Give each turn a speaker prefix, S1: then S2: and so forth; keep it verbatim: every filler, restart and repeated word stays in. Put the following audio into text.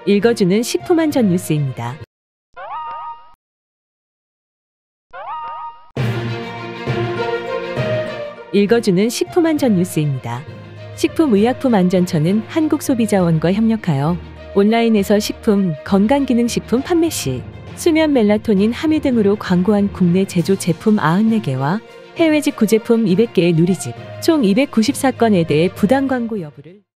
S1: 읽어주는 식품안전 뉴스입니다. 읽어주는 식품안전 뉴스입니다. 식품의약품안전처는 한국소비자원과 협력하여 온라인에서 식품, 건강기능식품 판매 시 수면 멜라토닌 함유 등으로 광고한 국내 제조 제품 구십사 개와 해외 직구 제품 이백 개의 누리집 총 이백구십사 건에 대해 부당 광고 여부를